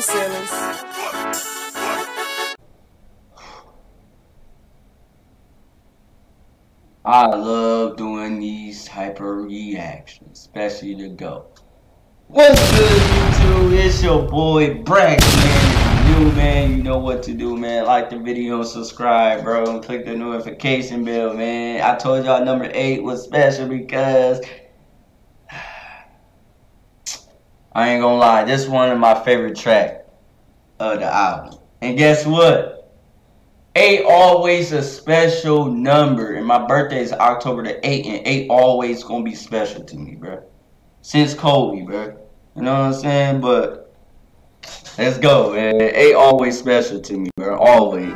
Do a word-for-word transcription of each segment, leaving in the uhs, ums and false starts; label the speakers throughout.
Speaker 1: ceilings.
Speaker 2: I love doing these hyper reactions, especially the GOAT. What's good, YouTube? It's your boy Brax, man. If you're new, man, you know what to do, man. Like the video and subscribe, bro, and click the notification bell, man. I told y'all number eight was special because I ain't gonna lie, this is one of my favorite tracks of the album. And guess what? Eight always a special number, and my birthday is October the eighth, and eight always gonna be special to me, bro. Since Kobe, bro. You know what I'm saying? But let's go, man. Eight always special to me, bro. Always.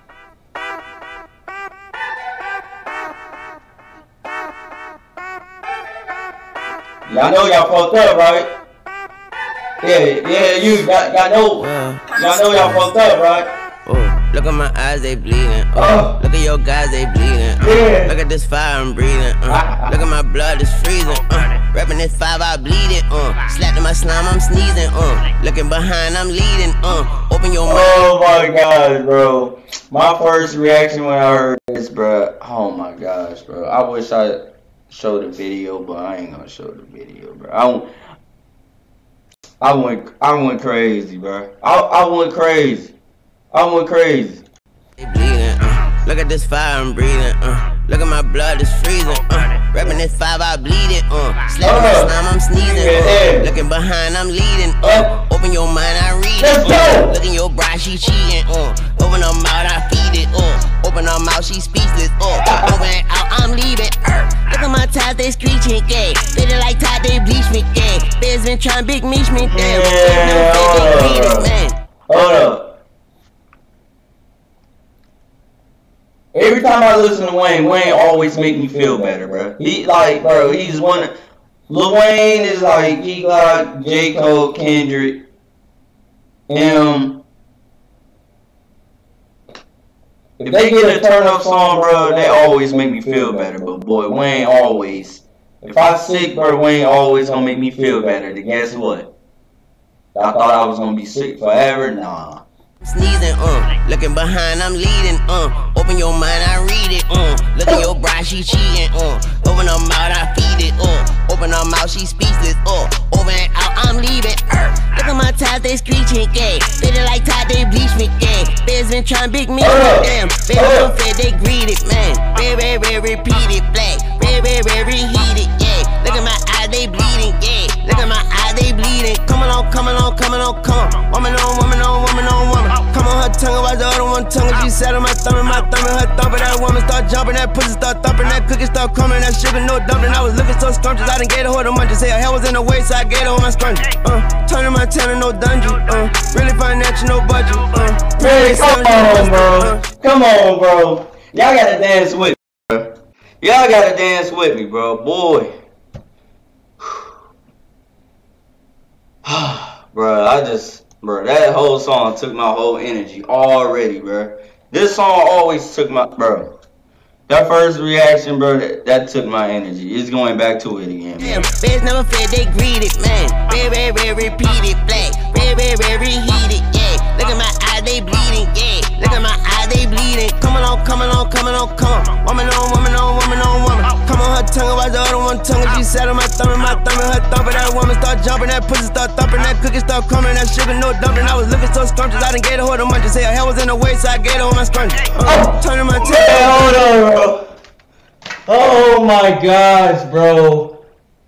Speaker 2: Y'all know y'all fucked up, right? Yeah, yeah, you y'all know, y'all know y'all fucked up, right?
Speaker 3: Oh, look at my eyes, they bleeding. Oh,
Speaker 2: oh.
Speaker 3: Look at your guys, they bleeding. Uh,
Speaker 2: yeah.
Speaker 3: Look at this fire, I'm breathing. Uh, look at my blood, it's freezing. Uh, rapping this five, I bleed it. Uh, slapping my slime, I'm sneezing. Uh, looking behind, I'm leading. Uh, open your mind.
Speaker 2: Oh my gosh, bro. My first reaction when I heard this, bro. Oh my gosh, bro. I wish I showed the video, but I ain't gonna show the video, bro. I I went, I went crazy, bro. I, I went crazy. I went crazy.
Speaker 3: They bleeding, uh, look at this fire, I'm breathing. Uh, look at my blood, it's freezing. Uh, rapping this five, I bleed it. Uh, slapping my slime, I'm sneezing. Uh, looking behind, I'm leading. Uh, open your mind, I read it. Uh, look in your bride, she cheating. Uh, open her mouth, I feed it. Uh, open her mouth, she speechless. Uh, open it out, I'm leaving. Uh, look at my ties, they screeching. Yeah, fitted like Todd, they bleach me. Yeah, Biz been trying big meet me. Damn,
Speaker 2: yeah,
Speaker 3: they bleed it, man.
Speaker 2: Hold up. Every time I listen to Wayne, Wayne always make me feel better, bro. He like, bro, he's one. Lil Wayne is like, he got J. Cole, Kendrick, M. If they get a turn up song, bro, they always make me feel better. But boy, Wayne always. If I sick, bro, Wayne always gonna make me feel better. Then guess what? I thought I was gonna be sick forever. Nah.
Speaker 3: Sneezing, uh, looking behind, I'm leading, uh, open your mind, I read it, uh, look at your bride, she cheating, uh, open her mouth, I feed it, uh, open her mouth, she speechless, uh, open it out, I'm leaving, uh, look at my ties, they screeching, yeah, fitted like Todd, they bleach me, yeah, Biz been trying big me, damn, baby, don't fit, they greedy, man, very, very, very repeated, black, very, very, very reheated, yeah, look at my eyes, they bleeding, yeah, look at my eyes, they bleeding, coming on, coming on, coming on, come on, woman on, woman on, woman on, woman. Come on her tongue, watch the other one tongue. She sat on my thumb and my thumb and her thumb. But that woman start jumping, that pussy start thumping, that cookie start coming, that sugar no dumping. I was looking so scrumptious, I done gave her the munchies. Say her hair was in the way, so I gave her my scrunchie. Uh, turning my tenor, no dungeon. Uh, really financial, no budget. Uh,
Speaker 2: really, come on, bro. Uh, come on, bro. Y'all gotta dance with me, bro. Y'all gotta dance with me, bro. Boy. Bro, I just. Bro, that whole song took my whole energy already, bro. This song always took my, bro. That first reaction, bro, that, that took my energy. It's going back to it again, man.
Speaker 3: Damn, Biz never fed, they greedy, man. Very, very, very repeated, black. Very, very, very heated, yeah. Look at my eyes, they bleeding, yeah. Look at my eyes, they bleeding. Coming on, coming on, coming on, come on. Woman on, woman on, woman on, woman. Come on her tongue, watch the other one tongue. She sat on my thumb and my thumb and her thumb. But that woman start jumping, that pussy start thumping, that cookie start coming, that sugar no dumping. I was looking so scrumptious, I done gave her the munchies. Say her hair was in the way, so I gave her my scrunchie. Uh, turning my tail.
Speaker 2: Yeah, hold on, bro. Oh my gosh, bro.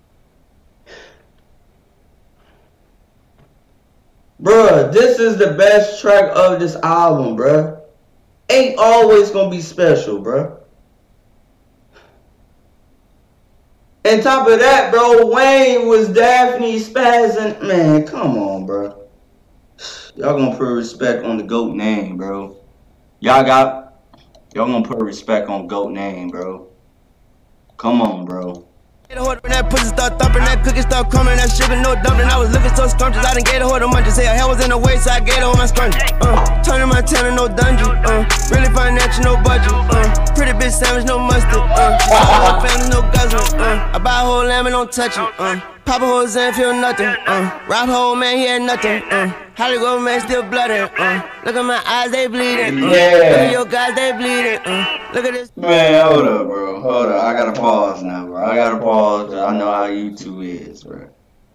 Speaker 2: Bruh, this is the best track of this album, bruh. Ain't always gonna be special, bruh. And top of that, bro, Wayne was Daphne spazzing. Man, come on, bro. Y'all gonna put respect on the GOAT name, bro. Y'all got, y'all gonna put respect on GOAT name, bro. Come on, bro.
Speaker 3: That pussy start thumping, that cookie start coming, that sugar no dumping. I was looking so scrumptious, I done gave her the munchies. Say her hair was in the way, so I gave her my scrunchie. Uh, turning my tenor, no dungeon. Uh, really financial, no budget. Uh, pretty bitch sandwich, no mustard. Uh, family, no guzzling. Uh, I buy Fire hole lemon, don't touch him. Uh. Papa hoes and feel nothing. Uh. Rob hole man, he had nothing. Uh. Hollywood man still blooding. Uh. Look at my eyes, they bleeding. Uh.
Speaker 2: Yeah.
Speaker 3: Look at your guys, they bleeding. Uh. Look at this.
Speaker 2: Man, hold up, bro. Hold up. I gotta pause now, bro. I gotta pause. I know how YouTube is, bro.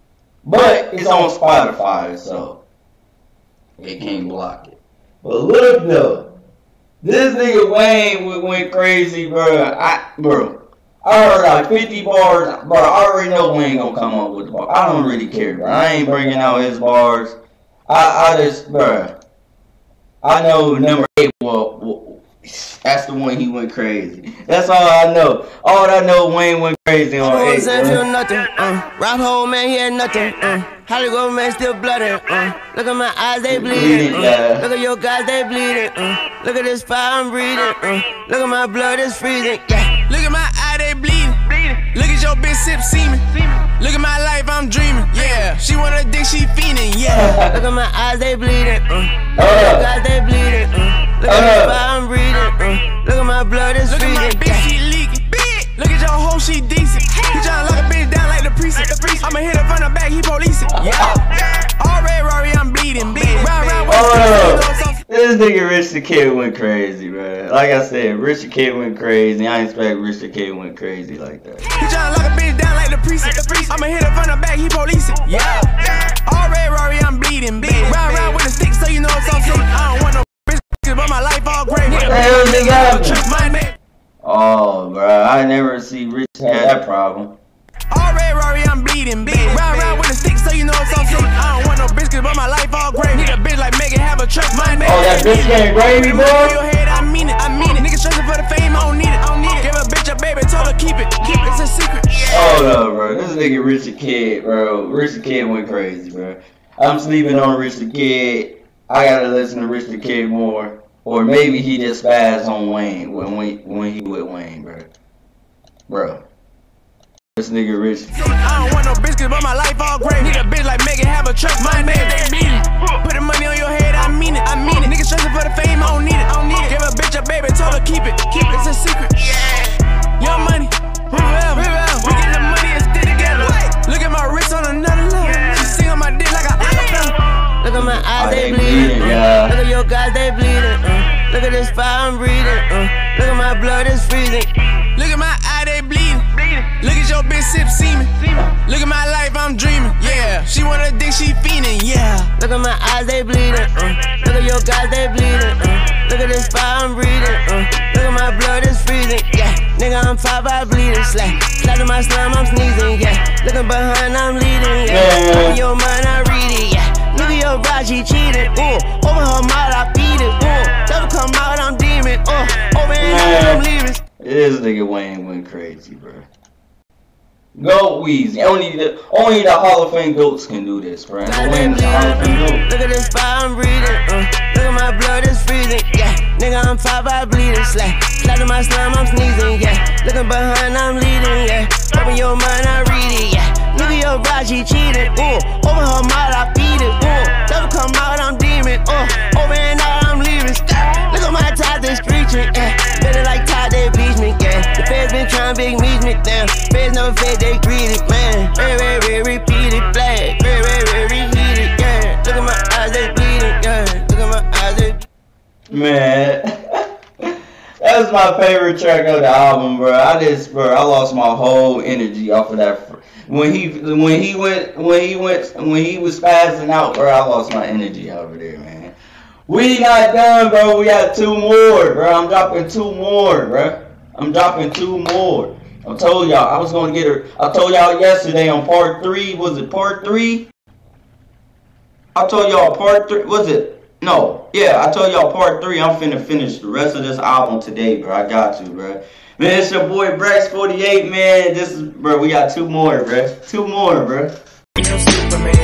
Speaker 2: But it's on Spotify, so they can't block it. But look though, this nigga Wayne went crazy, bro. I, bro. I heard like fifty bars, bro. I already know Wayne gonna come up with the bar. I don't really care, bro. I ain't bringing out his bars. I, I just, bro. I know number eight. Well, well, that's the one he went crazy. That's all I know. All I know, Wayne went crazy on eight.
Speaker 3: Feel nothing. Uh. Rob hole man, he had nothing. Uh. Hollywood man still blooding. Uh. Look at my eyes, they bleeding. Uh.
Speaker 2: Yeah.
Speaker 3: Look at your guys, they bleeding. Uh. Look at this fire, I'm breathing. Uh. Look at my blood, it's freezing. Yeah. Look at my eye, they bleeding. Look at your bitch sip semen. Look at my life, I'm dreaming. Yeah, she want a dick, she fiending. Yeah. Look at my eyes, they bleeding. Uh. Look at your guys, they bleeding. Uh. Look at this fire, I'm breathing. Uh. Look at my blood, it's freezing. Look at my bitch, she leaking. Look at your hoe, she decent. He tryna lock a bitch down like the precinct. I'ma hit her from the back, he police it. Yeah. All red Rory, I'm bleeding. Bleeding. Round, round,
Speaker 2: oh, this nigga Rich the Kid went crazy, bro. Like I said, Rich the Kid went crazy. I ain't expect Rich the Kid went crazy like that.
Speaker 3: He tryna lock a bitch down like the precinct. I'ma hit her from the back, he police it. Yeah. All red Rory, I'm bleeding. Bleeding. Round, round with a stick, so you know it's all fake. I don't want no bitch, but my life all great.
Speaker 2: Hell, nigga. Oh, bro, I never see Rich have that problem.
Speaker 3: All red Rory, I'm bleeding. Bleeding. Round, round with a stick, so you know it's all fake. I don't want no biscuits, but my life all great. Need a bitch like Megan, have a truck. My
Speaker 2: oh, that bitch getting gravy, bro.
Speaker 3: I mean it, I mean it. Niggas stressing for the fame, I don't need it, I don't need it. Give a bitch a baby, told her keep it, keep it, it's a secret.
Speaker 2: Oh no, bro, this nigga Rich the Kid, bro. Rich the Kid went crazy, bro. I'm sleeping on Rich the Kid. I gotta listen to Rich the Kid more. Or maybe he just spazzed on Wayne when when, when he with Wayne, bro. Bro. This nigga Rich.
Speaker 3: I don't want no biscuits, but my life all great. Need a bitch like Megan, have a truck. My man, they beat it. Put the money on your head, I mean it, I mean it. Niggas stressing for the fame, I don't need it, I don't need it. Give a bitch a baby, told her keep it, keep it, it's a secret. Young money, real, real. We get the money and stay together. Look at my wrist on another level. She sing on my dick like a acapella. Look at my eyes, they bleeding. Uh. Look at your guys, they bleeding. Uh. Look at this fire, I'm breathing. Uh. Look at my blood, it's freezing. Look at my eye, they bleeding. Look at your bitch sip semen. Look at my life, I'm dreaming. Yeah, she want a dick, she fiending. Yeah. Look at my eyes, they bleeding. Uh. Look at your guys, they bleeding. Uh. Look at this fire, I'm breathing. Uh. Look at my blood, it's freezing. Yeah. Nigga, I'm five, I bleeding. Slack. Slap in my slime, I'm sneezing. Yeah. Looking behind, I'm leading. Yeah. Open your mind, I read it. Yeah. Look at your bride, she cheated. Ooh. Open her mouth, I feed it. Ooh. Devil come out, I'm demon. Uh. Open it up, I'm leaving.
Speaker 2: This nigga Wayne went crazy, bro. Goat Weezy. Only the only the Hall of Fame goats can do this, bro. Wayne is the Hall of Fame goat.
Speaker 3: Look at this fire, I'm breathing. Uh. Look at my blood, it's freezing. Yeah. Nigga, I'm five, I bleeding. Slack. Slap in my slime, I'm sneezing. Yeah. Looking behind, I'm leading. Yeah. Open your mind, I read it. Yeah. Look at your bride, she cheated. Ooh. Open her mouth, I feed it. Ooh. Devil come out, I'm demon. Uh. Open it out, I'm leaving. Look at my ties, they screeching. Yeah. Better like Todd, they bleach me. Yeah. The feds been trying to big meet me down. Feds never fed, they greedy. Man. Very, very, very repeated. Flag. Very, very, very reheated. Yeah. Look at my eyes, they bleeding. Yeah. Look at my eyes, they
Speaker 2: Man. That's my favorite track of the album, bro. I just, bro, I lost my whole energy off of that. When he, when he went, when he went, when he was spazzing out, bro, I lost my energy over there, man. We not done, bro. We got two more, bro. I'm dropping two more, bro. I'm dropping two more. I told y'all I was gonna get her. I told y'all yesterday on part three. Was it part three? I told y'all part three. Was it? No. Yeah, I told y'all part three. I'm finna finish the rest of this album today, bro. I got to, bro. Man, it's your boy Brex forty-eight, man. This is, bro. We got two more, bro. Two more, bro.